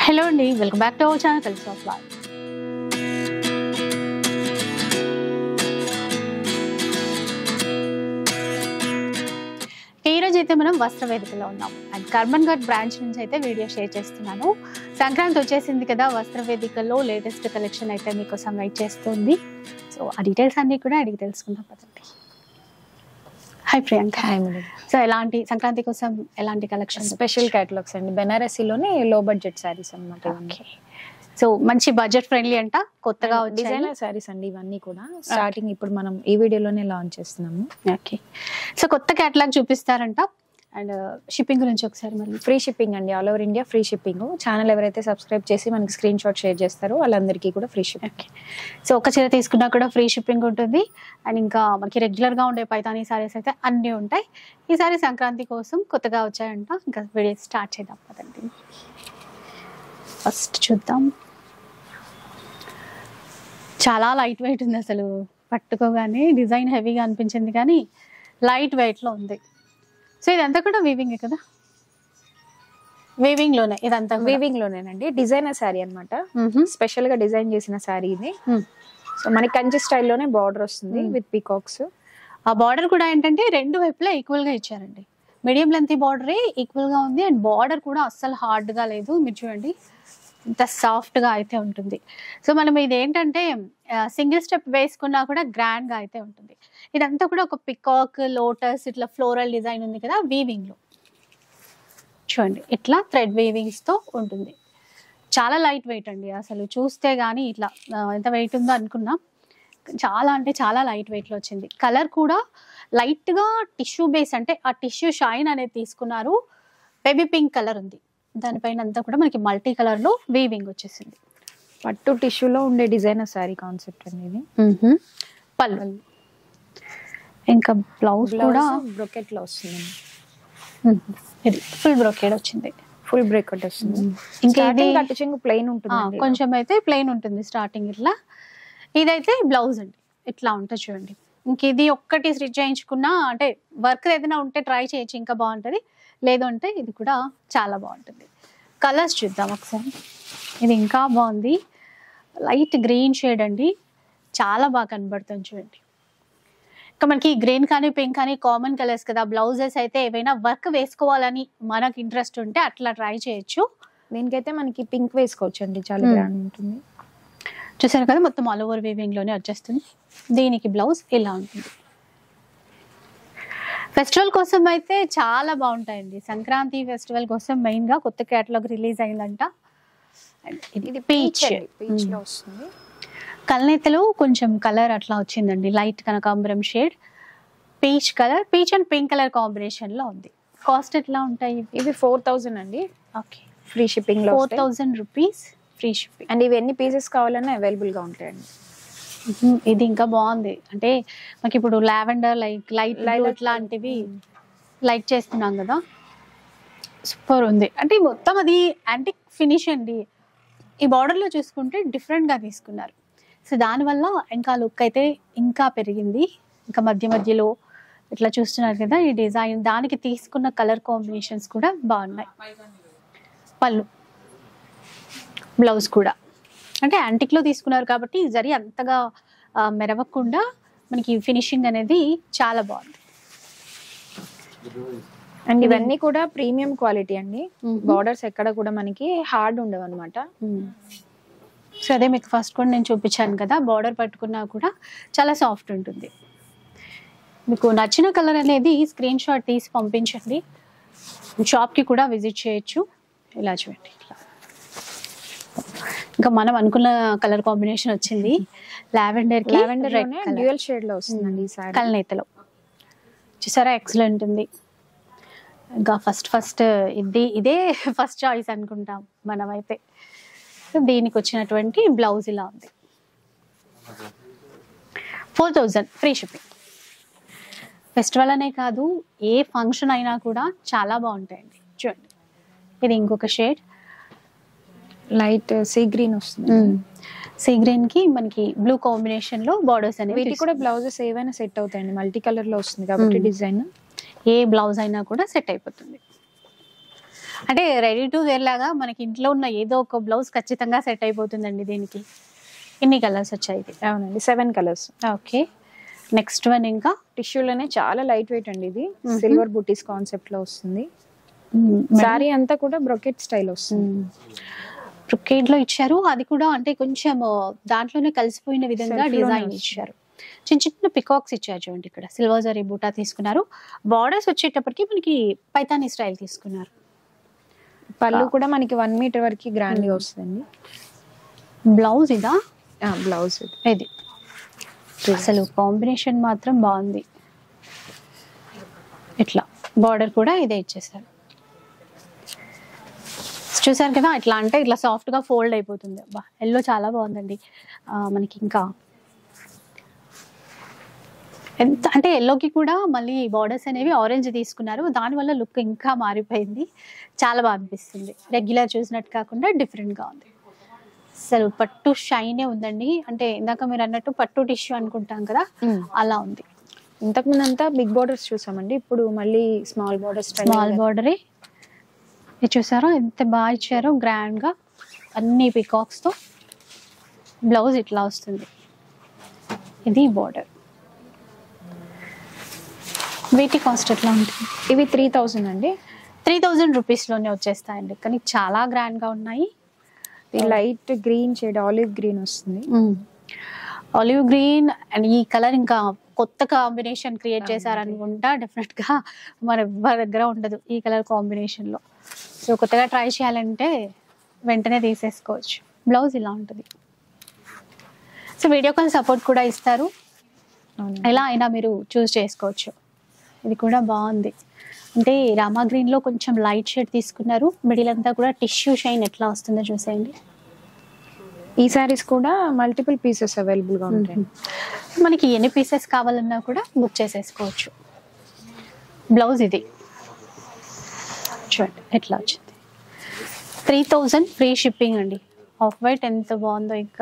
Hello అండి, welcome back to our channel కలిసి of life. ఈరోజు అయితే మనం వస్త్ర వేదికలో ఉన్నాం అండ్ కర్మన్ ఘాట్ బ్రాంచ్ నుంచి అయితే వీడియో షేర్ చేస్తున్నాను. సంక్రాంతి వచ్చేసింది కదా, వస్త్ర వేదికలో లేటెస్ట్ కలెక్షన్ అయితే మీకోసం వెయిట్ చేస్తుంది. సో ఆ డీటెయిల్స్ అన్ని కూడా అడిగి తెలుసుకుందాం పదండి. Hi Priyanka. Hi madam. So ఎలాంటి సంక్రాంతి కోసం ఎలాంటి కలెక్షన్? స్పెషల్ క్యాటలాగ్స్ అండి, బెనారసీలోనే లో బడ్జెట్ శారీస్ అన్నమాట. ఓకే, సో మంచి బడ్జెట్ ఫ్రెండ్లీ అంట, కొత్తగా డిజైనర్ శారీస్ అండి ఇవన్నీ కూడా. స్టార్టింగ్ ఇప్పుడు మనం ఈ వీడియోలోనే లాంచ్ చేస్తున్నాము. ఓకే, సో కొత్త క్యాటలాగ్ చూపిస్తారంట అండ్ షిప్పింగ్ గురించి ఒకసారి మళ్ళీ. ఫ్రీ షిప్పింగ్ అండి, all over India free shipping. Channel ఎవరైతే సబ్స్క్రైబ్ చేసి మనకి స్క్రీన్ షాట్ షేర్ చేస్తారో వాళ్ళందరికీ కూడా ఫ్రీ షిప్పింగ్. ఓకే, సో ఒక చీర తీసుకున్నా కూడా ఫ్రీ షిప్పింగ్ ఉంటుంది అండ్ ఇంకా మనకి రెగ్యులర్గా ఉండే పైతానీ సారీస్ అయితే అన్నీ ఉంటాయి. ఈసారి సంక్రాంతి కోసం కొత్తగా వచ్చాయంట. ఇంకా వీడియో స్టార్ట్ చేద్దాం పదండి. ఫస్ట్ చూద్దాం. చాలా లైట్ వెయిట్ ఉంది, అసలు పట్టుకోగానే డిజైన్ హెవీగా అనిపించింది కానీ లైట్ వెయిట్లో ఉంది. సో ఇదంతా కూడా వీవింగ్ కదా, వీవింగ్ లోనే ఇదంతా వీవింగ్ లోనేనండి. డిజైనర్ శారీ అనమాట, స్పెషల్ గా డిజైన్ చేసిన శారీ ఇది. సో మనకి కంచి స్టైల్లోనే బార్డర్ వస్తుంది విత్ పీకాక్స్. ఆ బార్డర్ కూడా ఏంటంటే రెండు వైపులా ఈక్వల్ గా ఇచ్చారండి. మీడియం లెంత్ బార్డరే ఈక్వల్ గా ఉంది అండ్ బార్డర్ కూడా అస్సలు హార్డ్ గా లేదు. మీరు చూడండి ఇంత సాఫ్ట్ గా అయితే ఉంటుంది. సో మనం ఇది ఏంటంటే సింగిల్ స్టెప్ వేసుకున్నా కూడా గ్రాండ్ గా అయితే ఉంటుంది. ఇదంతా కూడా ఒక పికాక్, లోటస్, ఇట్లా ఫ్లోరల్ డిజైన్ ఉంది కదా వీవింగ్ లో. చూడండి ఇట్లా థ్రెడ్ వీవింగ్స్ తో ఉంటుంది. చాలా లైట్ వెయిట్ అండి, అసలు చూస్తే గానీ ఇట్లా ఎంత వెయిట్ ఉందో అనుకున్నాం. చాలా అంటే చాలా లైట్ వెయిట్ లో వచ్చింది. కలర్ కూడా లైట్ గా టిష్యూ బేస్, అంటే ఆ టిష్యూ షైన్ అనేది తీసుకున్నారు. బేబీ పింక్ కలర్ ఉంది, దానిపైన అంతా కూడా మనకి మల్టీ కలర్ లో వీవింగ్ వచ్చేసింది. పట్టు టిష్యూలో ఉండే డిజైనర్ శారీ కాన్సెప్ట్ అండి ఇది. పళ్ళు, ఇంకా బ్లౌజ్ కూడా బ్రొకెట్ లో వస్తుంది. ఇది ఫుల్ బ్రోకేడ్ వచ్చింది, ఫుల్ బ్రేకెట్ వస్తుంది. ఇంకా ఇది కట్టు చెంగు ప్లెయిన్ ఉంటుంది, కొంచెం అయితే ప్లెయిన్ ఉంటుంది స్టార్టింగ్ ఇట్లా. ఇదైతే బ్లౌజ్ అండి, ఇట్లా ఉంటుంది చూడండి. ఇంక ఇది ఒక్కటి స్టిచ్ చేయించుకున్నా అంటే వర్క్ ఏదైనా ఉంటే ట్రై చేయొచ్చు, ఇంకా బాగుంటుంది. లేదు అంటే ఇది కూడా చాలా బాగుంటుంది. కలర్స్ చూద్దాం ఒకసారి. ఇది ఇంకా బాగుంది, లైట్ గ్రీన్ షేడ్ అండి, చాలా బాగా కనబడుతుంది చూడండి. ఇంకా మనకి గ్రీన్ కానీ పింక్ కానీ కామన్ కలర్స్ కదా. బ్లౌజెస్ అయితే ఏవైనా వర్క్ వేసుకోవాలని మనకు ఇంట్రెస్ట్ ఉంటే అట్లా ట్రై చేయొచ్చు. దీనికైతే మనకి పింక్ వేసుకోవచ్చు అండి, చాలా గ్రాండ్ ఉంటుంది. చూసారు కదా, మొత్తం ఆల్ ఓవర్ వీవింగ్ లోనే వచ్చేస్తుంది. దీనికి బ్లౌజ్ ఇలా ఉంటుంది. ఫెస్టివల్ కోసం అయితే చాలా బాగుంటాయండి. సంక్రాంతి ఫెస్టివల్ కోసం మెయిన్ గా కొత్త కేటలాగ్ రిలీజ్ అయిందంట. ఇది పీచ్ లో వస్తుంది. కల్నేతలో కొంచెం కలర్ అట్లా వచ్చిందండి, లైట్ కనకాంబరం shade, peach colour, peach and pink colour combination లో ఉంది. కాస్ట్ ఎట్లా ఉంటాయి? ఇవి 4000 అండి. ఓకే, ఫ్రీ షిప్పింగ్ లో 4000 రూపీస్ ఫ్రీ షిప్పింగ్. అండ్ ఇవి ఎన్ని పీసెస్ కావాలన్నా అవైలబుల్ గా ఉంటాయండి. ఇది ఇంకా బాగుంది, అంటే మనకి ఇప్పుడు లావెండర్ లైట్ ఇట్లాంటివి లైక్ చేస్తున్నాం కదా, సూపర్ ఉంది. అంటే మొత్తం అది యాంటిక్ ఫినిష్ అండి. ఈ బార్డర్ లో చూసుకుంటే డిఫరెంట్ గా తీసుకున్నారు. సో దానివల్ల ఇంకా లుక్ అయితే ఇంకా పెరిగింది. ఇంకా మధ్య మధ్యలో ఇట్లా చూస్తున్నారు కదా ఈ డిజైన్, దానికి తీసుకున్న కలర్ కాంబినేషన్స్ కూడా బాగున్నాయి. పళ్ళు, బ్లౌజ్ కూడా అంటే యాంటిక్ లో తీసుకున్నారు కాబట్టి జరి అంతగా మెరవకుండా మనకి ఫినిషింగ్ అనేది చాలా బాగుంది. అండ్ ఇవన్నీ కూడా ప్రీమియం క్వాలిటీ అండి. బార్డర్స్ ఎక్కడ కూడా మనకి హార్డ్ ఉండవు అనమాట. సో అదే మీకు ఫస్ట్ కూడా నేను చూపించాను కదా, బార్డర్ పట్టుకున్నా కూడా చాలా సాఫ్ట్ ఉంటుంది. మీకు నచ్చిన కలర్ అనేది స్క్రీన్ షాట్ తీసి పంపించండి, షాప్కి కూడా విజిట్ చేయొచ్చు. ఇలా చూడండి, ఇట్లా ఇంకా మనం అనుకున్న కలర్ కాంబినేషన్ వచ్చింది. లావెండర్ డ్యూయల్ షేడ్ లో వస్తుందండి ఈ సారీ. కల్నేతలో చూసారా, ఎక్సలెంట్ ఉంది. ఇంకా ఫస్ట్ ఇదే ఫస్ట్ చాయిస్ అనుకుంటాం మనమైతే. దీనికి వచ్చినటువంటి బ్లౌజ్ ఇలా ఉంది. 4000 ఫ్రీ షిప్పింగ్. ఫెస్టివల్ అనే కాదు, ఏ ఫంక్షన్ అయినా కూడా చాలా బాగుంటాయండి. చూడండి, ఇది ఇంకొక షేడ్, లైట్ సీ గ్రీన్ వస్తుంది. సీ గ్రీన్ కి మనకి బ్లూ కాంబినేషన్ లో బార్డర్స్ అనేవి. వీటికి కూడా బ్లౌజెస్ ఏవైనా సెట్ అవుతాయండి, మల్టీ కలర్ లో వస్తుంది కాబట్టి డిజైన్ ఏ బ్లౌజ్ అయినా కూడా సెట్ అయిపోతుంది. అంటే రెడీ టు వేర్ లాగా మనకి ఇంట్లో ఉన్న ఏదో ఒక బ్లౌజ్ ఖచ్చితంగా సెట్ అయిపోతుందండి దీనికి. ఎన్ని కలర్స్ వచ్చాయి ఇది? అవునండి 7 కలర్స్. ఓకే, నెక్స్ట్ వన్ ఇంకా టిష్యూలోనే చాలా లైట్ వెయిట్ అండి ఇది. సిల్వర్ బుటీస్ కాన్సెప్ట్ లో వస్తుంది. సారీ అంతా కూడా బ్రొకెట్ స్టైల్ వస్తుంది. బ్రొకెట్ లో ఇచ్చారు, అది కూడా అంటే కొంచెం దాంట్లోనే కలిసిపోయిన విధంగా డిజైన్ ఇచ్చారు. చిన్న చిన్న పికాక్స్ ఇచ్చారు చూడండి. ఇక్కడ సిల్వర్ జరీ బూటా తీసుకున్నారు. బార్డర్స్ వచ్చేటప్పటికి మనకి పైతానీ స్టైల్ తీసుకున్నారు. పళ్ళు కూడా మనకి 1 మీటర్ వరకు గ్రాండ్ గా వస్తుంది. బ్లౌజ్ ఇదా? బ్లౌజ్ ఇది. అసలు కాంబినేషన్ మాత్రం బాగుంది. ఇట్లా బార్డర్ కూడా ఇదే ఇచ్చేసారు. చూసారు కదా, ఇట్లా అంటే ఇట్లా సాఫ్ట్ గా ఫోల్డ్ అయిపోతుంది. అబ్బా, ఎల్లో చాలా బాగుందండి. మనకి ఇంకా ఎంత అంటే ఎల్లోకి కూడా మళ్ళీ బార్డర్స్ అనేవి ఆరెంజ్ తీసుకున్నారు. దానివల్ల లుక్ ఇంకా మారిపోయింది. చాలా బాగా అనిపిస్తుంది. రెగ్యులర్ చూసినట్టు కాకుండా డిఫరెంట్గా ఉంది. అసలు పట్టు షైనే ఉందండి. అంటే ఇందాక మీరు అన్నట్టు పట్టు టిష్యూ అనుకుంటాం కదా, అలా ఉంది. ఇంతకుముందు అంతా బిగ్ బార్డర్స్ చూసామండి, ఇప్పుడు మళ్ళీ స్మాల్ బార్డర్స్. స్మాల్ బార్డరే ఇది చూసారో ఎంత బాగా ఇచ్చారో గ్రాండ్ గా, అన్ని పికాక్స్ తో. బ్లౌజ్ ఇట్లా వస్తుంది. ఇది బార్డర్. వీటి కాస్ట్ ఎట్లా ఉంటుంది? ఇవి 3000 అండి. 3000 రూపీస్లోనే వచ్చేస్తాయండి. కానీ చాలా గ్రాండ్గా ఉన్నాయి. Light green shade, olive green వస్తుంది. ఆలివ్ గ్రీన్ అండ్ ఈ కలర్ ఇంకా కొత్త కాంబినేషన్ క్రియేట్ చేశారనుకుంటా. డెఫినెట్గా మన ఎవరి దగ్గర ఉండదు ఈ కలర్ కాంబినేషన్లో. సో కొత్తగా ట్రై చేయాలంటే వెంటనే తీసేసుకోవచ్చు. బ్లౌజ్ ఇలా ఉంటుంది. సో వీడియో కాల్ సపోర్ట్ కూడా ఇస్తారు. ఎలా అయినా మీరు చూస్ చేసుకోవచ్చు. ఇది కూడా బాగుంది. అంటే రామా గ్రీన్ లో కొంచెం లైట్ షేడ్ తీసుకున్నారు. మిడిల్ అంతా కూడా టిష్యూ షైన్ ఎట్లా వస్తుందో చూసేయండి. ఈ సారీస్ కూడా మల్టిపుల్ పీసెస్ అవైలబుల్ గా ఉంటాయి. మనకి ఎన్ని పీసెస్ కావాలన్నా కూడా బుక్ చేసేసుకోవచ్చు. బ్లౌజ్ ఇది చూడండి ఎట్లా వచ్చింది. 3000 ఫ్రీ షిప్పింగ్ అండి. ఆఫ్ వైట్ ఎంత బాగుందో. ఇంకా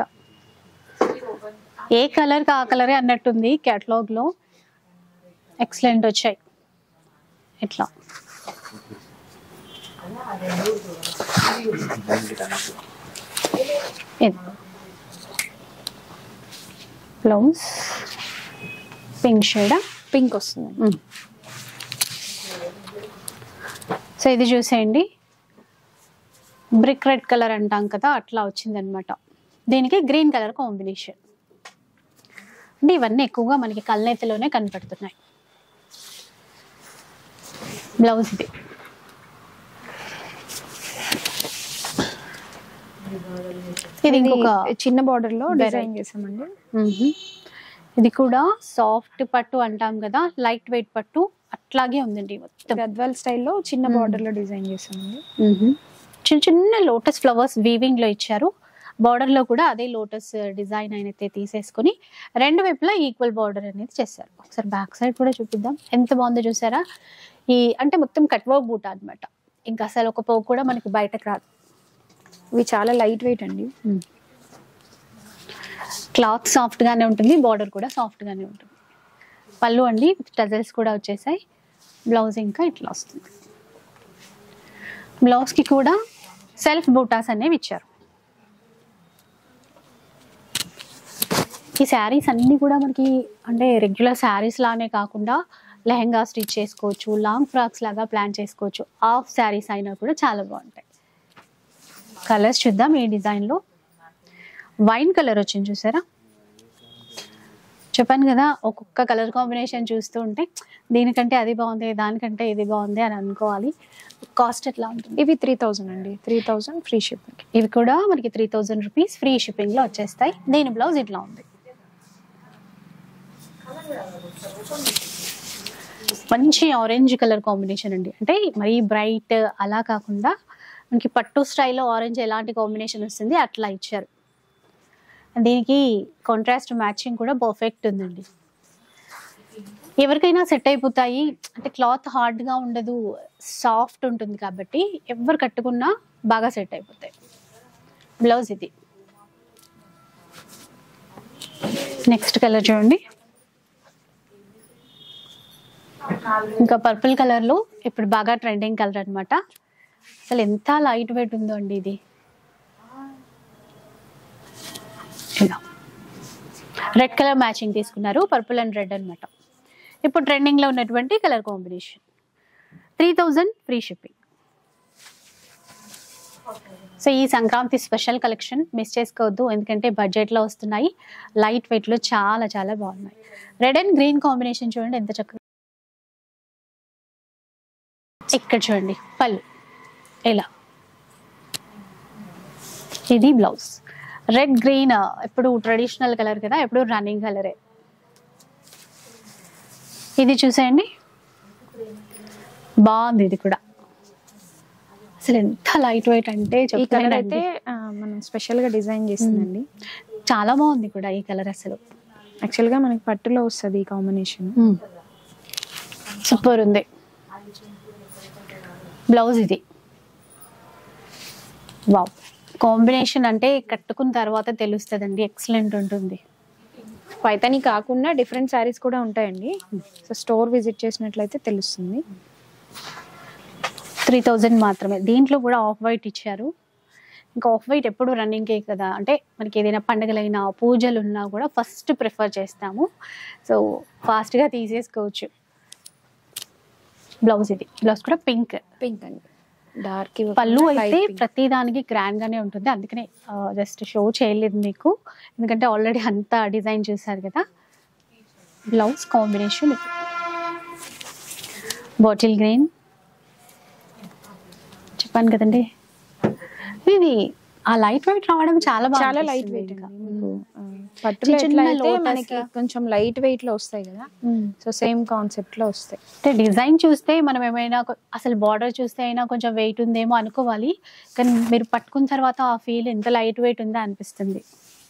ఏ కలర్ ఆ కలరే అన్నట్టుంది కేటలాగ్ లో. ఎక్సలెంట్ వచ్చాయి. ఇట్లా బ్లౌజ్ పింక్ షేడ్, పింక్ వస్తుంది. సో ఇది చూసేయండి, బ్రిక్ రెడ్ కలర్ అంటాం కదా, అట్లా వచ్చింది అనమాట. దీనికి గ్రీన్ కలర్ కాంబినేషన్. అంటే ఇవన్నీ ఎక్కువగా మనకి కల్నేతలోనే కనపడుతున్నాయి. బ్లౌజ్ ఇది. ఇది ఇంకొక చిన్న బార్డర్ లో డిజైన్ చేసామండి. ఇది కూడా సాఫ్ట్ పట్టు అంటాం కదా, లైట్ వెయిట్ పట్టు అట్లాగే ఉందండి. మొత్తం గద్వాల్ స్టైల్లో చిన్న బార్డర్ లో డిజైన్ చేసామండి. చిన్న చిన్న లోటస్ ఫ్లవర్స్ వీవింగ్ లో ఇచ్చారు. బార్డర్ లో కూడా అదే లోటస్ డిజైన్ అయితే తీసేసుకుని రెండు వైపులా ఈక్వల్ బార్డర్ అనేది చేశారు. ఒకసారి బ్యాక్ సైడ్ కూడా చూపిద్దాం, ఎంత బాగుందో చూసారా. ఈ అంటే మొత్తం కట్ వర్క్ బూట అనమాట. ఇంకా అసలు ఒక పోగు కూడా మనకి బయటకు రాదు. ఇవి చాలా లైట్ వెయిట్ అండి. క్లాత్ సాఫ్ట్ గానే ఉంటుంది, బార్డర్ కూడా సాఫ్ట్ గానే ఉంటుంది. పళ్ళు అండి టజల్స్ కూడా వచ్చేసాయి. బ్లౌజ్ ఇంకా ఇట్లా వస్తుంది. బ్లౌజ్ కి కూడా సెల్ఫ్ బూటాస్ అనేవి ఇచ్చారు. ఈ శారీస్ అన్ని కూడా మనకి అంటే రెగ్యులర్ శారీస్ లానే కాకుండా లెహంగా స్టిచ్ చేసుకోవచ్చు, లాంగ్ ఫ్రాక్స్ లాగా ప్లాన్ చేసుకోవచ్చు. హాఫ్ శారీస్ అయినా కూడా చాలా బాగుంటాయి. కలర్స్ చూద్దాం. ఈ డిజైన్లో వైన్ కలర్ వచ్చింది చూసారా. చెప్పాను కదా, ఒక్కొక్క కలర్ కాంబినేషన్ చూస్తూ ఉంటే దీనికంటే అది బాగుంది, దానికంటే ఇది బాగుంది అని అనుకోవాలి. కాస్ట్ ఎట్లా ఉంటుంది? ఇవి 3000 అండి. 3000 ఫ్రీ షిప్పింగ్. ఇవి కూడా మనకి 3000 రూపీస్ ఫ్రీ షిప్పింగ్లో వచ్చేస్తాయి. దీని బ్లౌజ్ ఇట్లా ఉంది. మంచి ఆరెంజ్ కలర్ కాంబినేషన్ అండి. అంటే మరీ బ్రైట్ అలా కాకుండా మనకి పట్టు స్టైల్లో ఆరెంజ్ ఎలాంటి కాంబినేషన్ వస్తుంది అట్లా ఇచ్చారు. దీనికి కాంట్రాస్ట్ మ్యాచింగ్ కూడా పర్ఫెక్ట్ ఉందండి. ఎవరికైనా సెట్ అయిపోతాయి. అంటే క్లాత్ హార్డ్గా ఉండదు, సాఫ్ట్ ఉంటుంది కాబట్టి ఎవరు కట్టుకున్నా బాగా సెట్ అయిపోతాయి. బ్లౌజ్ ఇది. నెక్స్ట్ కలర్ చూడండి. ఇంకా పర్పుల్ కలర్లో ఇప్పుడు బాగా ట్రెండింగ్ కలర్ అనమాట. అసలు ఎంత లైట్ వెయిట్ ఉందో అండి ఇది. ఇలా రెడ్ కలర్ మ్యాచింగ్ తీసుకున్నారు, పర్పుల్ అండ్ రెడ్ అనమాట. ఇప్పుడు ట్రెండింగ్ లో ఉన్నటువంటి colour combination. 3000 free shipping. So ఈ సంక్రాంతి స్పెషల్ కలెక్షన్ మిస్ చేసుకోవద్దు, ఎందుకంటే బడ్జెట్ లో వస్తున్నాయి, లైట్ వెయిట్ లో చాలా చాలా బాగున్నాయి. రెడ్ అండ్ గ్రీన్ కాంబినేషన్ చూడండి ఎంత చక్కగా. ఇక్కడ చూడండి పళ్ళు ఇలా, ఇది బ్లౌజ్. రెడ్ గ్రీన్ ఎప్పుడు ట్రెడిషనల్ కలర్ కదా, ఎప్పుడు రన్నింగ్ కలరే. ఇది చూసేయండి బాగుంది, ఇది కూడా అసలు ఎంత లైట్ వెయిట్ అంటే ఈ కలర్ అయితే మనం స్పెషల్ గా డిజైన్ చేసిందండి. చాలా బాగుంది కూడా ఈ కలర్, అసలు యాక్చువల్ గా మనకి పట్టులో వస్తుంది ఈ కాంబినేషన్. సూపర్ ఉంది. బ్లౌజ్ ఇది. వావ్, కాంబినేషన్ అంటే కట్టుకున్న తర్వాత తెలుస్తుందండి, ఎక్సలెంట్ ఉంటుంది. పైతాని కాకుండా డిఫరెంట్ శారీస్ కూడా ఉంటాయండి, సో స్టోర్ విజిట్ చేసినట్లయితే తెలుస్తుంది. 3000 మాత్రమే. దీంట్లో కూడా ఆఫ్ వైట్ ఇచ్చారు. ఇంకా ఆఫ్ వైట్ ఎప్పుడు రన్నింగే కదా, అంటే మనకి ఏదైనా పండుగలైనా పూజలు ఉన్నా కూడా ఫస్ట్ ప్రిఫర్ చేస్తాము, సో ఫాస్ట్గా తీసేసుకోవచ్చు. బ్లౌజ్ ఇది, బ్లౌజ్ కూడా పింక్ అండి, డార్క్. పళ్ళు అయితే ప్రతి దానికి గ్రాండ్ గానే ఉంటుంది, అందుకనే జస్ట్ షో చేయలేదు మీకు, ఎందుకంటే ఆల్రెడీ అంతా డిజైన్ చూసారు కదా. బ్లౌజ్ కాంబినేషన్ ఇది బాటిల్ గ్రీన్, చెప్పాను కదండి. ఇది ఆ లైట్ వెయిట్ రావడం చాలా బాగా, చాలా లైట్ వెయిట్. పట్టులో ఎట్లా అయితే మనకి కొంచెం లైట్ వెయిట్ లో వస్తాయి కదా, సో సేమ్ కాన్సెప్ట్ లో వస్తాయి. అంటే డిజైన్ చూస్తే మనం ఏమైనా అసలు బార్డర్ చూస్తే అయినా కొంచెం వెయిట్ ఉందేమో అనుకోవాలి, కానీ మీరు పట్టుకున్న తర్వాత ఆ ఫీల్ ఎంత లైట్ వెయిట్ ఉందో అనిపిస్తుంది.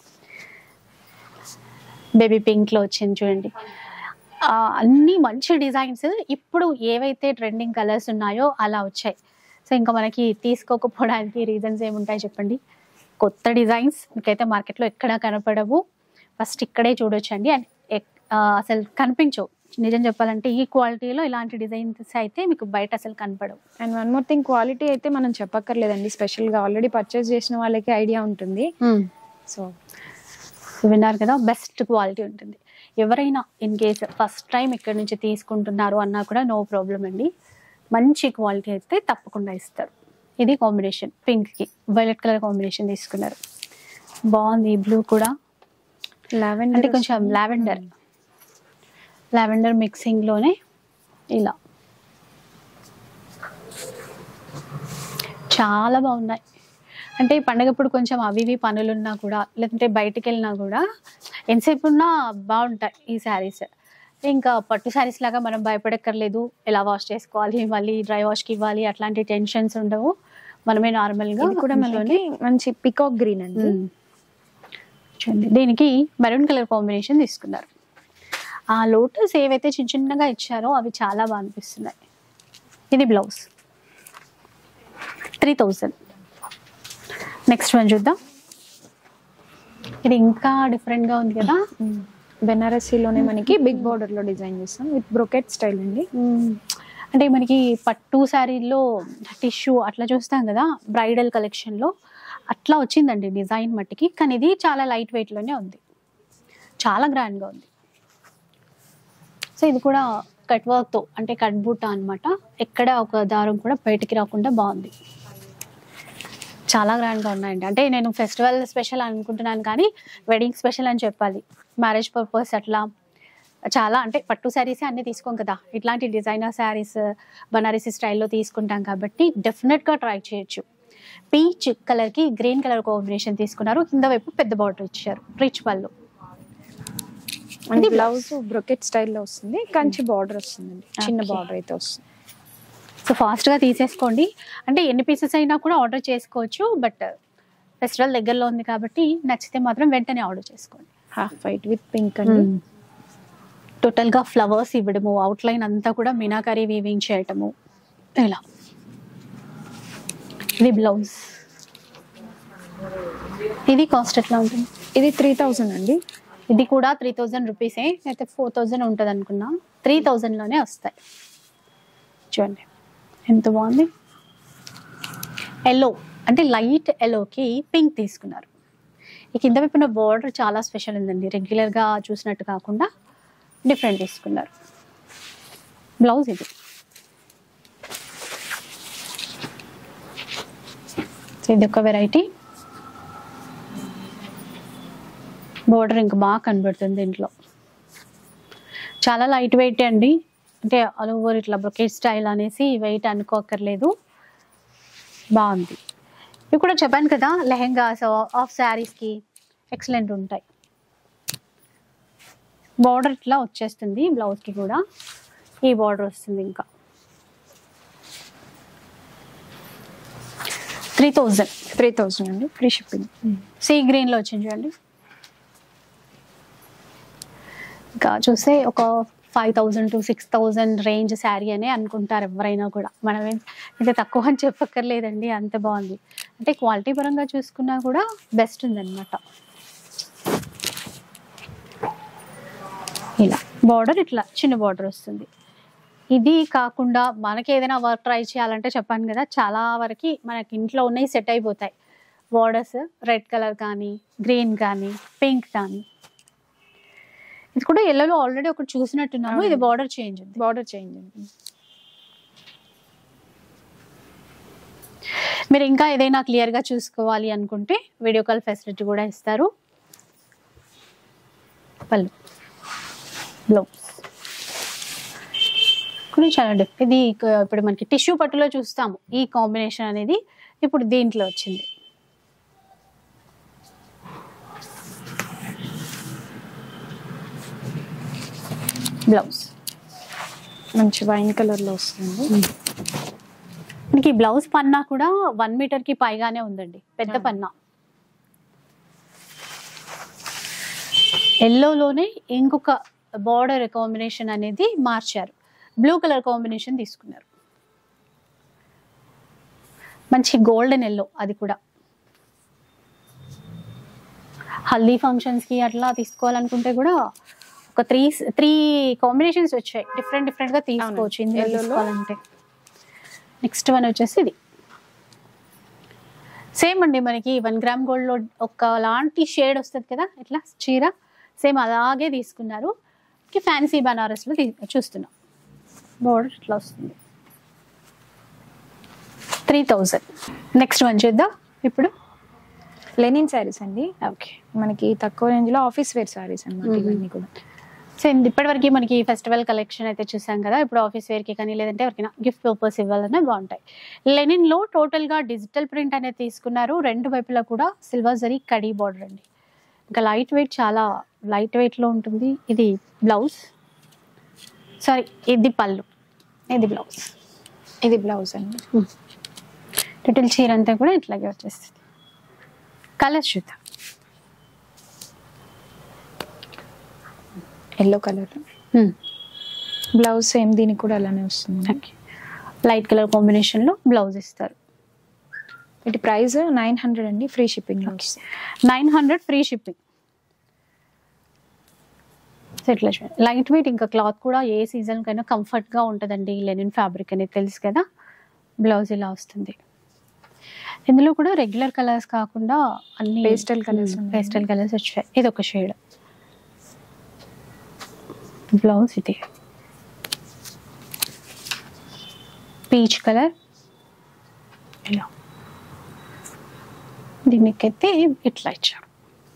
బేబీ పింక్ లో వచ్చింది చూడండి. అన్ని మంచి డిజైన్స్, ఇప్పుడు ఏవైతే ట్రెండింగ్ కలర్స్ ఉన్నాయో అలా వచ్చాయి. సో ఇంకా మనకి తీసుకోకపోవడానికి రీజన్స్ ఏముంటాయి చెప్పండి. కొత్త డిజైన్స్ మీకైతే మార్కెట్లో ఎక్కడా కనపడవు, ఫస్ట్ ఇక్కడే చూడొచ్చండి. అండ్ అసలు కనిపించవు, నిజం చెప్పాలంటే ఈ క్వాలిటీలో ఇలాంటి డిజైన్స్ అయితే మీకు బయట అసలు కనపడవు. And one more thing, quality అయితే మనం చెప్పక్కర్లేదండి, స్పెషల్గా ఆల్రెడీ పర్చేస్ చేసిన వాళ్ళకి ఐడియా ఉంటుంది. సో విన్నారు కదా, బెస్ట్ క్వాలిటీ ఉంటుంది. ఎవరైనా ఇన్ కేస్ ఫస్ట్ టైం ఇక్కడ నుంచి తీసుకుంటున్నారు అన్నా కూడా నో ప్రాబ్లం అండి, మంచి క్వాలిటీ అయితే తప్పకుండా ఇస్తారు. ఇది కాంబినేషన్ పింక్కి వైలెట్ కలర్ కాంబినేషన్ తీసుకున్నారు, బాగుంది. బ్లూ కూడా లావెండర్, అంటే కొంచెం లావెండర్ మిక్సింగ్లోనే ఇలా చాలా బాగున్నాయి. అంటే ఈ పండగప్పుడు కొంచెం అవి ఇవి పనులున్నా కూడా, లేదంటే బయటికి వెళ్ళినా కూడా ఎంతసేపు ఉన్నా బాగుంటాయి ఈ శారీస్. ఇంకా పట్టు శారీస్ లాగా మనం భయపడక్కర్లేదు, ఎలా వాష్ చేసుకోవాలి, మళ్ళీ డ్రై వాష్కి ఇవ్వాలి, అట్లాంటి టెన్షన్స్ ఉండవు. మనమే నార్మల్గా కూడా మనకి మంచి పికాక్ గ్రీన్ అండి చూడండి. దీనికి మెరూన్ కలర్ కాంబినేషన్ తీసుకున్నారు. ఆ లోటస్ ఏవైతే చిన్న చిన్నగా ఇచ్చారో అవి చాలా బాగా అనిపిస్తున్నాయి. ఇది బ్లౌజ్ 3000. నెక్స్ట్ వన్ చూద్దాం. ఇది ఇంకా డిఫరెంట్గా ఉంది కదా, బెనారసీలోనే మనకి బిగ్ బార్డర్ లో డిజైన్ చేస్తాం విత్ బ్రొకెట్ స్టైల్ అండి. అంటే మనకి పట్టు శారీలో టిష్యూ అట్లా చూస్తాం కదా బ్రైడల్ కలెక్షన్లో, అట్లా వచ్చిందండి డిజైన్ మట్టికి, కానీ ఇది చాలా లైట్ వెయిట్లోనే ఉంది, చాలా గ్రాండ్గా ఉంది. సో ఇది కూడా కట్ వర్క్తో, అంటే కట్ బూటా అనమాట, ఎక్కడ ఒక దారం కూడా బయటికి రాకుండా బాగుంది, చాలా గ్రాండ్గా ఉన్నాయండి. అంటే నేను ఫెస్టివల్ స్పెషల్ అనుకుంటున్నాను కానీ వెడ్డింగ్ స్పెషల్ అని చెప్పాలి, మ్యారేజ్ పర్పస్ అట్లా చాలా. అంటే పట్టు శారీసే అన్నీ తీసుకోం కదా, ఇట్లాంటి డిజైనర్ శారీస్ బనారసీ స్టైల్లో తీసుకుంటాం కాబట్టి డెఫినెట్గా ట్రై చేయొచ్చు. పీచ్ కలర్కి గ్రీన్ కలర్ కాంబినేషన్ తీసుకున్నారు, కింద వైపు పెద్ద బార్డర్ ఇచ్చారు, రిచ్ పళ్ళు. ఇది బ్లౌజ్ బ్రొకెట్ స్టైల్లో వస్తుంది, కంచి బార్డర్ వస్తుందండి, చిన్న బార్డర్ అయితే వస్తుంది. సో ఫాస్ట్గా తీసేసుకోండి, అంటే ఎన్ని పీసెస్ అయినా కూడా ఆర్డర్ చేసుకోవచ్చు, బట్ ఫెస్టివల్ దగ్గరలో ఉంది కాబట్టి నచ్చితే మాత్రం వెంటనే ఆర్డర్ చేసుకోండి. హాఫ్ వైట్ విత్ పింక్ అండి. టోటల్గా ఫ్లవర్స్ ఇవ్వడము, అవుట్లైన్ అంతా కూడా మీనాకరీ వీవింగ్ చేయటము ఇలా. ఇది బ్లౌజ్, ఇది కాస్ట్ ఎట్లా ఉంటుంది? ఇది 3000 అండి. ఇది కూడా 3000 రూపీసే, అయితే 4000 ఉంటుంది అనుకున్నా, 3000లోనే వస్తాయి. చూడండి ఎంత బాగుంది. ఎల్లో అంటే లైట్ ఎల్లోకి పింక్ తీసుకున్నారు. ఈ కింద వైపున బార్డర్ చాలా స్పెషల్ ఉందండి, రెగ్యులర్గా చూసినట్టు కాకుండా డిఫరెంట్ తీసుకున్నారు. బ్లౌజ్ ఇది. ఇది ఒక వెరైటీ. బోర్డర్ ఇంకా బాగా కనబడుతుంది దీంట్లో. చాలా లైట్ వెయిట్ అండి, అంటే ఆల్ ఓవర్ ఇట్లా బ్రొకెట్ స్టైల్ అనేసి వెయిట్ అనుకోకర్లేదు, బాగుంది. ఇవి కూడా చెప్పాను కదా, లెహెంగాస్ ఆఫ్ శారీస్కి ఎక్సలెంట్ ఉంటాయి. బార్డర్ ఇట్లా వచ్చేస్తుంది, బ్లౌజ్కి కూడా ఈ బార్డర్ వస్తుంది. ఇంకా 3000 అండి, ఫ్రీ షిప్పింగ్. సీ గ్రీన్లో వచ్చింది చూడండి. ఇంకా చూస్తే ఒక 5000 to 6000 రేంజ్ శారీ అనే అనుకుంటారు ఎవరైనా కూడా. మనం ఇంత తక్కువ అని చెప్పక్కర్లేదండి, అంత బాగుంది. అంటే క్వాలిటీ పరంగా చూసుకున్నా కూడా బెస్ట్ ఉందన్నమాట. ఇలా బార్డర్ ఇట్లా చిన్న బార్డర్ వస్తుంది. ఇది కాకుండా మనకి ఏదైనా వర్క్ ట్రై చేయాలంటే చెప్పాను కదా, చాలా వరకు మనకి ఇంట్లో ఉన్నాయి సెట్ అయిపోతాయి. బార్డర్స్ రెడ్ కలర్ కానీ, గ్రీన్ కానీ, పింక్ కానీ. ఇది కూడా ఎల్లోలో ఆల్రెడీ ఒకటి చూసినట్టున్నాము, ఇది బార్డర్ చేంజ్ ఉంది. మీరు ఇంకా ఏదైనా క్లియర్గా చూసుకోవాలి అనుకుంటే వీడియో కాల్ ఫెసిలిటీ కూడా ఇస్తారు. పళ్ళు, బ్లౌజ్ కూడా చాలా ఇది ఇప్పుడు మనకి టిష్యూ పట్టులో చూస్తాము ఈ కాంబినేషన్ అనేది, ఇప్పుడు దీంట్లో వచ్చింది. బ్లౌజ్ మంచి వైన్ కలర్లో వస్తుంది. మనకి బ్లౌజ్ పన్నా కూడా 1 మీటర్కి పైగానే ఉందండి, పెద్ద పన్నా. ఎల్లోలోనే ఇంకొక బార్డర్ కాంబినేషన్ అనేది మార్చారు, బ్లూ కలర్ కాంబినేషన్ తీసుకున్నారు. మంచి గోల్డెన్ ఎల్లో, అది కూడా హల్దీ ఫంక్షన్స్కి అట్లా తీసుకోవాలనుకుంటే కూడా ఒక త్రీ కాంబినేషన్స్ వచ్చాయి, డిఫరెంట్గా తీసుకోవచ్చు ఇందులో తీసుకోవాలంటే. నెక్స్ట్ వన్ వచ్చేసి ఇది సేమ్ అండి, మనకి 1 గ్రామ్ గోల్డ్లో ఒక లాంటి షేడ్ వస్తుంది కదా ఇట్లా చీర, సేమ్ అలాగే తీసుకున్నారు. ఫ్యాన్సీ బనారస్లో చూస్తున్నాం. బోర్డర్ ఇట్లా వస్తుంది. 3000. నెక్స్ట్ వన్ చూద్దాం ఇప్పుడు. లెనిన్ శారీస్ అండి. ఓకే, మనకి తక్కువ రేంజ్లో ఆఫీస్ వేర్ శారీస్ అన్నమాట ఇవన్నీ కూడా. సో ఇప్పటివరకు మనకి ఫెస్టివల్ కలెక్షన్ అయితే చూసాం కదా, ఇప్పుడు ఆఫీస్ వేర్కి కానీ లేదంటే ఎవరికైనా గిఫ్ట్ పర్పస్ ఇవ్వాలన్నా బాగుంటాయి. లెనిన్లో టోటల్గా డిజిటల్ ప్రింట్ అనేది తీసుకున్నారు, రెండు వైపులా కూడా సిల్వర్ జరీ కడీ బార్డర్ అండి. ఇంకా లైట్ వెయిట్, చాలా లైట్ వెయిట్లో ఉంటుంది. ఇది బ్లౌజ్, సారీ ఇది పళ్ళు, ఇది బ్లౌజ్ అండి. టోటల్ చీర అంతా కూడా ఇట్లాగే వచ్చేస్తుంది. కలర్స్ చూద్దాం. ఎల్లో కలర్ బ్లౌజ్, సేమ్ దీనికి కూడా అలానే వస్తుంది. లైట్ కలర్ కాంబినేషన్లో బ్లౌజ్ ఇస్తారు. వీటి ప్రైస్ 900 అండి, ఫ్రీ షిప్పింగ్. 900 free shipping. ఇట్లా లైట్ వెయిట్, ఇంకా క్లాత్ కూడా ఏ సీజన్ కైనా కంఫర్ట్గా ఉంటుందండి. లెనిన్ ఫ్యాబ్రిక్ అనేది తెలుసు కదా. బ్లౌజ్ ఇలా వస్తుంది. ఇందులో కూడా రెగ్యులర్ కలర్స్ కాకుండా అన్ని పేస్టల్ కలర్స్ వచ్చాయి. ఇది ఒక షేడ్. బ్లౌజ్ ఇది పీచ్ కలర్, ఇలా దీనికైతే ఇట్లా ఇచ్చారు.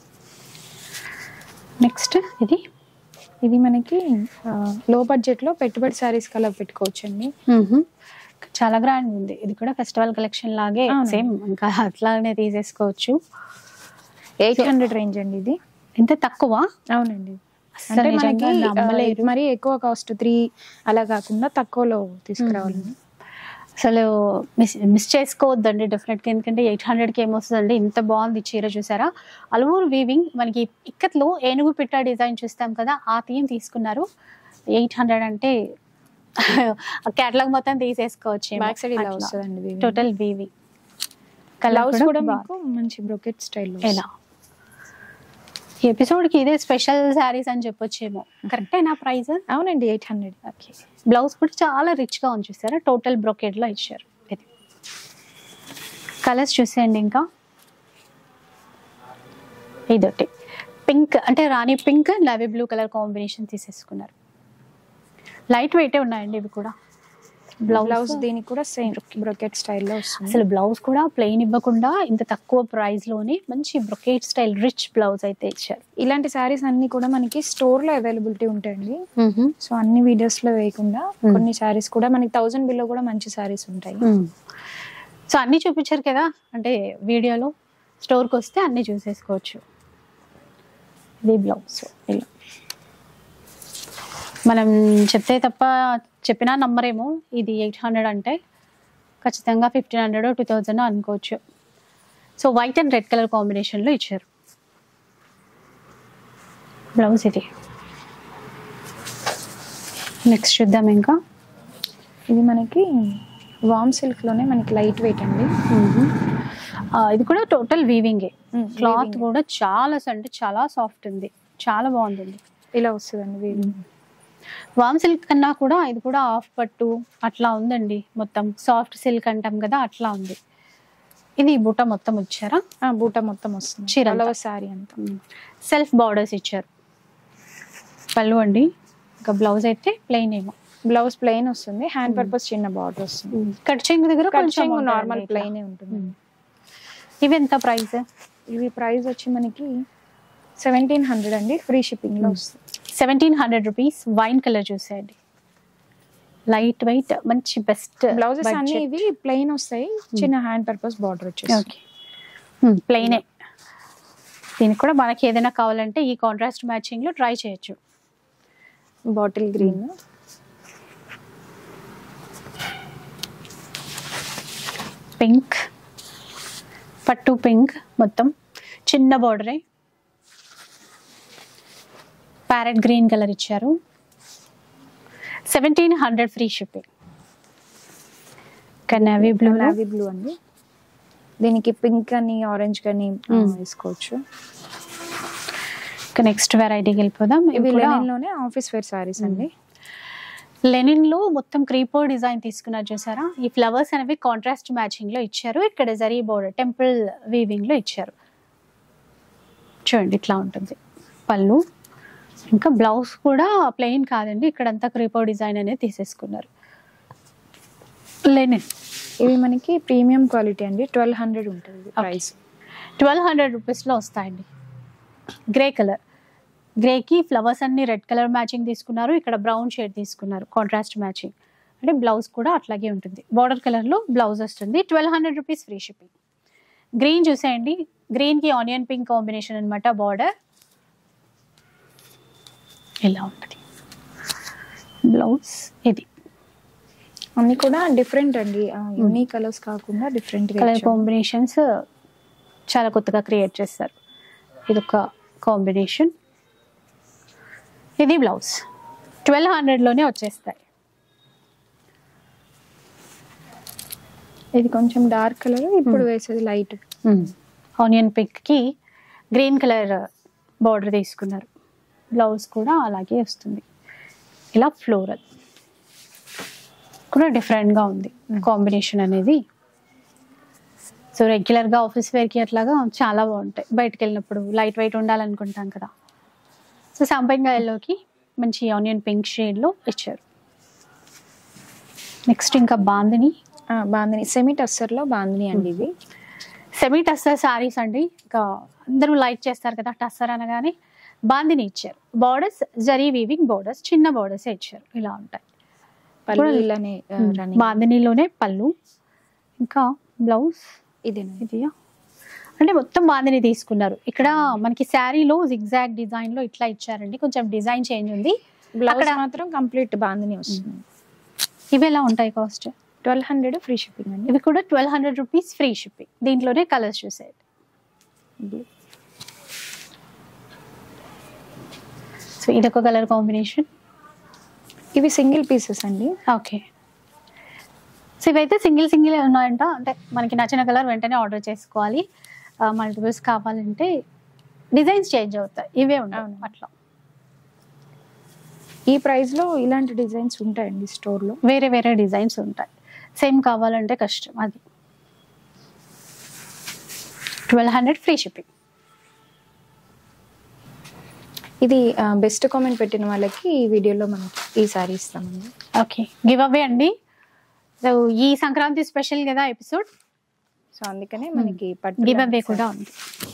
నెక్స్ట్ ఇది మనకి లో బడ్జెట్ లో పెట్టుబడి సారీస్ కలర్ పెట్టుకోవచ్చు అండి. చాలా గ్రాండ్ ఉంది. ఇది కూడా ఫెస్టివల్ కలెక్షన్ లాగే సేమ్, ఇంకా అట్లానే తీసేసుకోవచ్చు. 800 రేంజ్ అండి. ఇది ఇంత తక్కువ? అవునండి. అంటే మనకి మరి ఎక్కువ కాస్ట్ 3 అలా కాకుండా తక్కువలో తీసుకురావాలండి. అసలు మిస్ చేసుకోవద్దండి డెఫినెట్గా, ఎందుకంటే 800కి ఏమొస్తుందండి. ఇంత బాగుంది చీర, చూసారా? అలవూరు వీవింగ్, మనకి ఇక్కత్లో ఏనుగు పిట్ట డిజైన్ చూస్తాం కదా, ఆ థీమ్ తీసుకున్నారు. 800 అంటే కేటలాగ్ మొత్తం తీసేసుకోవచ్చు. బ్యాక్ సైడ్ ఇలా వస్తుందండి టోటల్ వీవింగ్. కలర్స్ కూడా మీకు మంచి బ్రోకెట్ స్టైల్. ఎలా ఈ ఎపిసోడ్కి ఇదే స్పెషల్ శారీస్ అని చెప్పొచ్చేమో. కరెక్టేనా ప్రైస్? అవునండి, 800. ఓకే. బ్లౌజ్ కూడా చాలా రిచ్గా ఉంచేసారా, టోటల్ బ్రొకెడ్లో ఇచ్చారు. ఇది కలర్స్ చూసేయండి. ఇంకా ఇదొకటి పింక్, అంటే rani pink navy blue colour combination తీసేసుకున్నారు. లైట్ వెయిటే ఉన్నాయండి ఇవి కూడా. బ్లౌజ్ దీనికి కూడా సేమ్ బ్రొకెట్ స్టైల్లో వస్తుంది. అసలు బ్లౌజ్ కూడా ప్లెయిన్ ఇవ్వకుండా ఇంత తక్కువ ప్రైస్ లోనే మంచి బ్రొకెట్ స్టైల్ రిచ్ బ్లౌజ్ అయితే ఇచ్చారు. ఇలాంటి శారీస్ అన్ని కూడా మనకి స్టోర్ లో అవైలబిలిటీ ఉంటాయండి. సో అన్ని వీడియోస్ లో వేయకుండా కొన్ని శారీస్ కూడా మనకి 1000 బిలో కూడా మంచి శారీస్ ఉంటాయి. సో అన్ని చూపించారు కదా, అంటే వీడియోలో స్టోర్కి వస్తే అన్ని చూసేసుకోవచ్చు. ఇది బ్లౌజ్. ఇలా మనం చెప్తే తప్ప చెప్పినా నమ్మరేమో. ఇది 800 అంటే ఖచ్చితంగా 1500 2000 అనుకోవచ్చు. So white and red colour కాంబినేషన్లో ఇచ్చారు. బ్లౌజ్ ఇది. నెక్స్ట్ చూద్దాం. ఇంకా ఇది మనకి వామ్ సిల్క్ లోనే మనకి లైట్ వెయిట్ అండి. ఇది కూడా టోటల్ వీవింగే. క్లాత్ కూడా చాలా అంటే చాలా సాఫ్ట్ ఉంది, చాలా బాగుంది. ఇలా వస్తుందండి వీవింగ్. వామ్ సిల్క్ కన్నా కూడా ఇది కూడా హాఫ్ పట్టు అట్లా ఉందండి. మొత్తం సాఫ్ట్ సిల్క్ అంటాం కదా, అట్లా ఉంది. ఇది బూటా మొత్తం వచ్చారా? బూటా మొత్తం వస్తుంది. చీర సారీ అంతా సెల్ఫ్ బార్డర్స్ ఇచ్చారు. పళ్ళు అండి. ఇంకా బ్లౌజ్ అయితే ప్లెయిన్ ఏమో. బ్లౌజ్ ప్లెయిన్ వస్తుంది, హ్యాండ్ పర్పస్ చిన్న బార్డర్ వస్తుంది. కట్ చెంగు దగ్గర కొంచెం నార్మల్ ప్లెయిన్ ఉంటుంది. ఇవి ఎంత ప్రైస్? ఇవి ప్రైస్ వచ్చి మనకి 1700 అండి, ఫ్రీ షిప్పింగ్ లో వస్తుంది. 1700 రూపీస్. వైన్ కలర్ చూసేయండి, లైట్ వెయిట్ మంచి బెస్ట్. బ్లౌజెస్ అన్ని ఇవి ప్లెయిన్ వస్తాయి, చిన్న హ్యాండ్ పర్పస్ బార్డర్ వచ్చేసి ప్లెయినే. దీనికి కూడా మనకి ఏదైనా కావాలంటే ఈ కాంట్రాస్ట్ మ్యాచింగ్ లో ట్రై చేయొచ్చు. బాటిల్ గ్రీన్, పింక్, పట్టు పింక్ మొత్తం చిన్న బార్డరే. ప్యారెట్ గ్రీన్ కలర్ ఇచ్చారు. 1700 ఫ్రీ షిప్పింగ్. నేవీ బ్లూ అండి. దీనికి పింక్ అని ఆరెంజ్ కానీ వేసుకోవచ్చు. నెక్స్ట్ వెరైటీకి వెళ్ళిపోదాం. ఇవి లెనిన్ లోనే ఆఫీస్ వేర్ సారీస్ అండి. లెనిన్ లో మొత్తం క్రీపో డిజైన్ తీసుకున్నారు చూసారా. ఈ ఫ్లవర్స్ అనేవి కాంట్రాస్ట్ మ్యాచింగ్ లో ఇచ్చారు. ఇక్కడ జరీ బోర్డర్ టెంపుల్ వీవింగ్ లో ఇచ్చారు. చూడండి ఇట్లా ఉంటుంది పళ్ళు. ఇంకా బ్లౌజ్ కూడా ప్లెయిన్ కాదండి, ఇక్కడంతా క్రీపో డిజైన్ అనేది తీసేసుకున్నారు. లెనిన్ ఇవి మనకి ప్రీమియం క్వాలిటీ అండి. 1200 ఉంటుంది ప్రైస్. 1200 రూపీస్లో వస్తాయండి. గ్రే కలర్, గ్రేకి ఫ్లవర్స్ అన్ని రెడ్ కలర్ మ్యాచింగ్ తీసుకున్నారు. ఇక్కడ బ్రౌన్ షేడ్ తీసుకున్నారు కాంట్రాస్ట్ మ్యాచింగ్. అంటే బ్లౌజ్ కూడా అట్లాగే ఉంటుంది, బార్డర్ కలర్లో బ్లౌజ్ వస్తుంది. 1200 రూపీస్ ఫ్రీ షిప్పింగ్. గ్రీన్ చూసేయండి, గ్రీన్కి ఆనియన్ పింక్ కాంబినేషన్ అనమాట బార్డర్. ఇలా ఉంటుంది బ్లౌజ్. ఇది అన్ని కూడా డిఫరెంట్ అండి, యూనిక్ కలర్స్ కాకుండా డిఫరెంట్ కలర్ కాంబినేషన్స్ చాలా కొత్తగా క్రియేట్ చేస్తారు. ఇది ఒక కాంబినేషన్. ఇది బ్లౌజ్ 1200లోనే వచ్చేస్తాయి. ఇది కొంచెం డార్క్ కలర్, ఇప్పుడు వేసేది లైట్ ఆనియన్ పింక్కి గ్రీన్ కలర్ బార్డర్ తీసుకున్నారు. బ్లౌజ్ కూడా అలాగే వస్తుంది. ఇలా ఫ్లోరల్ కూడా డిఫరెంట్గా ఉంది కాంబినేషన్ అనేది. సో రెగ్యులర్గా ఆఫీస్ వేర్కి అట్లాగా చాలా బాగుంటాయి. బయటకు వెళ్ళినప్పుడు లైట్ వెయిట్ ఉండాలనుకుంటాం కదా. సో సంపంగా ఎల్లోకి మంచి ఆనియన్ పింక్ షేడ్లో ఇచ్చారు. నెక్స్ట్ ఇంకా బాందిని సెమీ టస్సర్లో బాందిని అండి. ఇవి సెమీ టస్సర్ శారీస్ అండి. ఇంకా అందరూ లైక్ చేస్తారు కదా టస్సర్ అనగానే. బాందిని ఇచ్చారు. బార్డర్స్ జరీ వీవింగ్ బార్డర్స్, చిన్న బార్డర్స్ ఇచ్చారు. ఇలా ఉంటాయి. బాందినిలోనే పళ్ళు, ఇంకా బ్లౌజ్ ఇదియా. అంటే మొత్తం బాందిని తీసుకున్నారు. ఇక్కడ మనకి శారీలో జిగ్జాగ్ డిజైన్ లో ఇట్లా ఇచ్చారండి, కొంచెం డిజైన్ చేంజ్ ఉంది. బ్లౌజ్ మాత్రం కంప్లీట్ బాందిని వస్తుంది. ఇవి ఎలా ఉంటాయి కాస్ట్? 1200 ఫ్రీ షిప్పింగ్ అండి. ఇవి కూడా 1200 రూపీస్ ఫ్రీ షిప్పింగ్. దీంట్లోనే కలర్స్ చూసేది. సో ఇదొక కలర్ కాంబినేషన్. ఇవి సింగిల్ పీసెస్ అండి. ఓకే. సో ఇవైతే సింగిల్ ఉన్నాయంట. అంటే మనకి నచ్చిన కలర్ వెంటనే ఆర్డర్ చేసుకోవాలి. మల్టిపుల్స్ కావాలంటే డిజైన్స్ చేంజ్ అవుతాయి, ఇవే ఉండవు అట్లా. ఈ ప్రైస్లో ఇలాంటి డిజైన్స్ ఉంటాయండి స్టోర్లో. వేరే వేరే డిజైన్స్ ఉంటాయి. సేమ్ కావాలంటే కష్టం అది. 1200 ఫ్రీ షిప్పింగ్. ఇది బెస్ట్ కామెంట్ పెట్టిన వాళ్ళకి ఈ వీడియోలో మనం ఈ సారీ ఇస్తామండి. ఓకే, గివ్ అవే అండి. సో ఈ సంక్రాంతి స్పెషల్ కదా ఎపిసోడ్, సో అందుకనే మనకి గివ్ అవే కూడా ఉంది.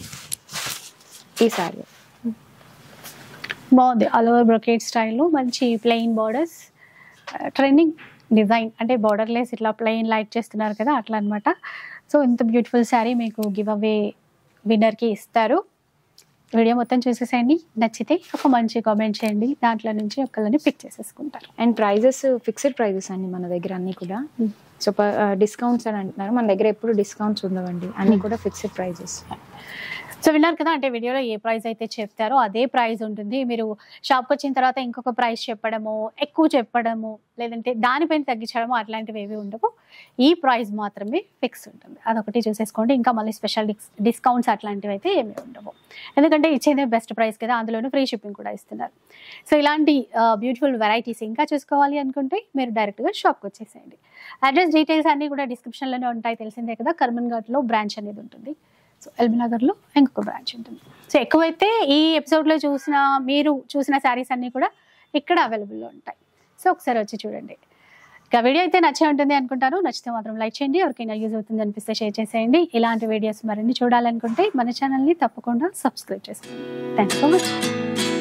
ఈ సారీ బాగుంది, ఆల్ ఓవర్ బ్రొకేట్ స్టైల్లో మంచి ప్లెయిన్ బార్డర్స్, ట్రెండింగ్ డిజైన్. అంటే బార్డర్లెస్ ఇట్లా ప్లెయిన్ లైక్ చేస్తున్నారు కదా, అట్లా అనమాట. సో ఇంత బ్యూటిఫుల్ శారీ మీకు గివ్ అవే విన్నర్కి ఇస్తారు. వీడియో మొత్తం చూసేసేయండి, నచ్చితే ఒక మంచి కామెంట్ చేయండి, దాంట్లో నుంచి ఒకళ్ళని పిక్ చేసేసుకుంటారు. అండ్ ప్రైజెస్ ఫిక్స్డ్ ప్రైజెస్ అండి మన దగ్గర అన్ని కూడా. సో డిస్కౌంట్స్ అని అంటున్నారు, మన దగ్గర ఎప్పుడు డిస్కౌంట్స్ ఉండవండి, అన్ని కూడా ఫిక్స్డ్ ప్రైజెస్. సో విన్నారు కదా, అంటే వీడియోలో ఏ ప్రైస్ అయితే చెప్తారో అదే ప్రైస్ ఉంటుంది. మీరు షాప్కి వచ్చిన తర్వాత ఇంకొక ప్రైస్ చెప్పడము, ఎక్కువ చెప్పడము, లేదంటే దానిపైన తగ్గించడము అట్లాంటివి ఏవి ఉండవు. ఈ ప్రైస్ మాత్రమే ఫిక్స్ ఉంటుంది, అదొకటి చూసేసుకోండి. ఇంకా మళ్ళీ స్పెషల్ డిస్కౌంట్స్ అట్లాంటివి అయితే ఏమీ ఉండవు, ఎందుకంటే ఇచ్చేదే బెస్ట్ ప్రైస్ కదా, అందులోనూ ఫ్రీ షిప్పింగ్ కూడా ఇస్తున్నారు. సో ఇలాంటి బ్యూటిఫుల్ వెరైటీస్ ఇంకా చూసుకోవాలి అనుకుంటే మీరు డైరెక్ట్గా షాప్కి వచ్చేసేయండి. అడ్రస్ డీటెయిల్స్ అన్నీ కూడా డిస్క్రిప్షన్లోనే ఉంటాయి, తెలిసిందే కదా. కర్మన్ ఘాట్లో బ్రాంచ్ అనేది ఉంటుంది. సో ఎల్బీ నగర్లో ఇంకొక బ్రాంచ్ ఉంటుంది. సో ఎక్కువైతే ఈ ఎపిసోడ్లో మీరు చూసిన శారీస్ అన్నీ కూడా ఇక్కడ అవైలబుల్లో ఉంటాయి. సో ఒకసారి వచ్చి చూడండి. ఇక వీడియో అయితే నచ్చే ఉంటుంది అనుకుంటాను, నచ్చితే మాత్రం లైక్ చేయండి, ఎవరికైనా యూజ్ అవుతుంది అనిపిస్తే షేర్ చేసేయండి. ఇలాంటి వీడియోస్ మరిన్ని చూడాలనుకుంటే మన ఛానల్ని తప్పకుండా సబ్స్క్రైబ్ చేసుకోండి. Thanks for watching.